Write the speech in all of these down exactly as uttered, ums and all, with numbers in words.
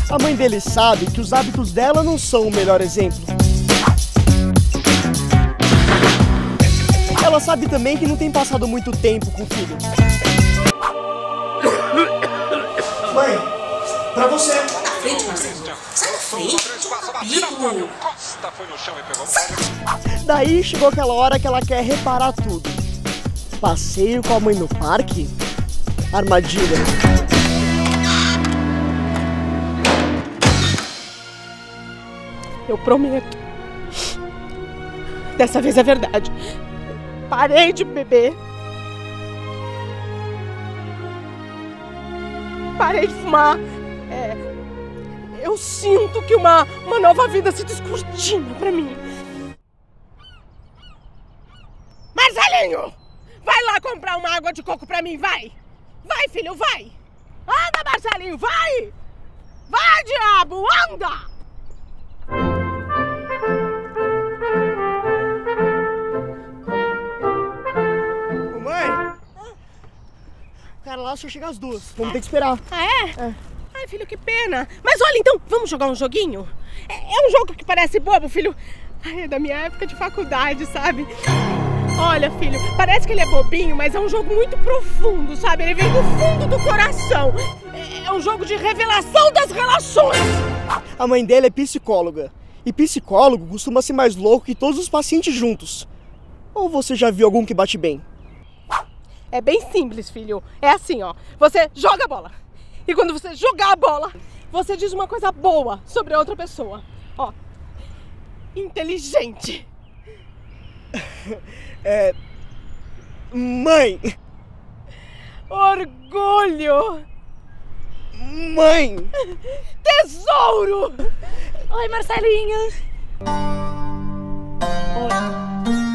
A mãe dele sabe que os hábitos dela não são o melhor exemplo. Ela sabe também que não tem passado muito tempo com o filho. Mãe, pra você. Sai da frente, Marcelo. Sai da frente. Bico. Daí chegou aquela hora que ela quer reparar tudo. Passeio com a mãe no parque? Armadilha. Eu prometo. Dessa vez é verdade. Parei de beber. Parei de fumar. É, eu sinto que uma, uma nova vida se descortina pra mim. Marcelinho! Vai lá comprar uma água de coco pra mim, vai! Vai, filho, vai! Anda, Marcelinho, vai! Vai, diabo, anda! Ô, mãe! O cara lá só chega às duas. Vamos ter que esperar. Ah, é? É. Ai, filho, que pena. Mas olha, então, vamos jogar um joguinho? É, é um jogo que parece bobo, filho. Ai, é da minha época de faculdade, sabe? Olha, filho, parece que ele é bobinho, mas é um jogo muito profundo, sabe? Ele vem do fundo do coração. É, é um jogo de revelação das relações. A mãe dele é psicóloga. E psicólogo costuma ser mais louco que todos os pacientes juntos. Ou você já viu algum que bate bem? É bem simples, filho. É assim, ó. Você joga a bola. E quando você jogar a bola, você diz uma coisa boa sobre a outra pessoa. Ó. Inteligente. É... Mãe! Orgulho! Mãe! Tesouro! Oi, Marcelinho! Oi.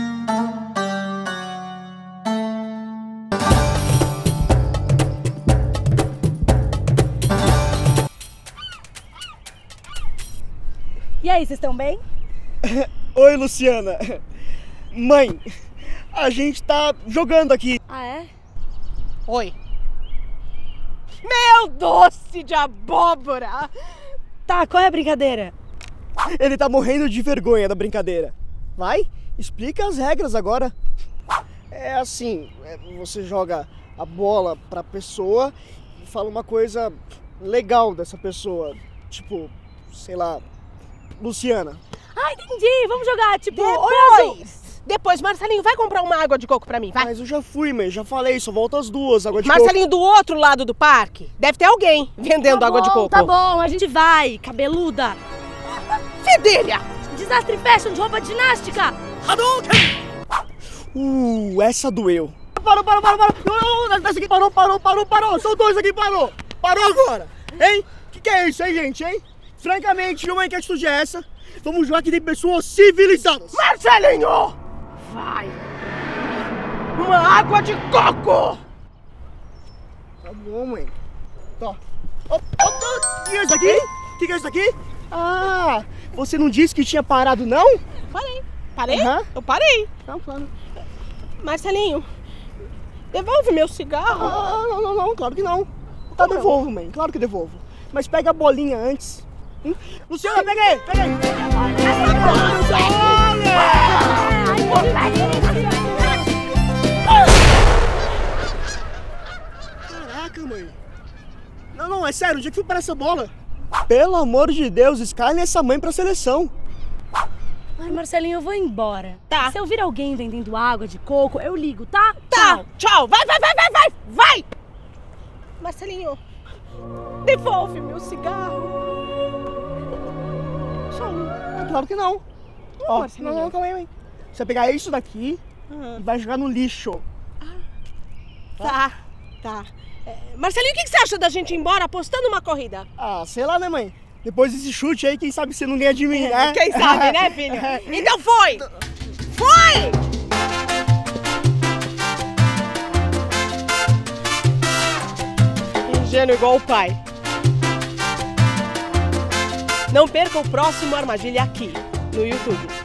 E aí, vocês estão bem? Oi, Luciana! Mãe, a gente tá jogando aqui. Ah, é? Oi. Meu doce de abóbora! Tá, qual é a brincadeira? Ele tá morrendo de vergonha da brincadeira. Vai, explica as regras agora. É assim, você joga a bola pra pessoa e fala uma coisa legal dessa pessoa. Tipo, sei lá, Luciana. Ah, entendi! Vamos jogar, tipo, olho azul. Depois! Depois, Marcelinho, vai comprar uma água de coco pra mim, vai. Mas eu já fui, mãe, já falei, só volta as duas, água de Marcelinho, do outro lado do parque, deve ter alguém vendendo Tá água bom, de coco. Tá bom, a gente vai, cabeluda. Fedelha! Desastre fashion de roupa de ginástica. Uh, essa doeu. Parou, parou, parou, parou. Não, não, essa aqui parou, parou, parou, parou. São dois aqui, parou. Parou agora. Hein? Que que é isso, hein, gente, hein? Francamente, uma que atitude é essa? Vamos jogar que tem pessoas civilizadas. Marcelinho! Vai! Uma água de coco! Tá bom, mãe. Tá. O que é isso aqui? O que é isso aqui? Ah, você não disse que tinha parado, não? Parei. Parei? Uhum. Eu parei. Não, claro. Marcelinho, devolve meu cigarro. Ah, não, não, não, claro que não. Tá, Como devolvo, mãe, claro que devolvo. Mas pega a bolinha antes. Hum? Luciana, pega aí, pega aí. Caraca, mãe. Não, não, é sério, onde é que fui parar essa bola? Pelo amor de Deus, escalhe essa mãe pra seleção. Ai, Marcelinho, eu vou embora. Tá. Se eu vir alguém vendendo água de coco, eu ligo, tá? Tá, Tchau. tchau. Vai, vai, vai, vai, vai, vai. Marcelinho, devolve meu cigarro. Só um. Claro que não. Ó, Marcelinho. não, não, calma aí, mãe. Você vai pegar isso daqui Uhum. e vai jogar no lixo. Tá, tá. É, Marcelinho, o que que você acha da gente ir embora apostando uma corrida? Ah, sei lá, né, mãe? Depois desse chute aí, quem sabe você não ganha de mim, né? Quem sabe, né, filho? Então foi! Foi! Ingênuo igual o pai. Não perca o próximo Armadilha aqui, no YouTube.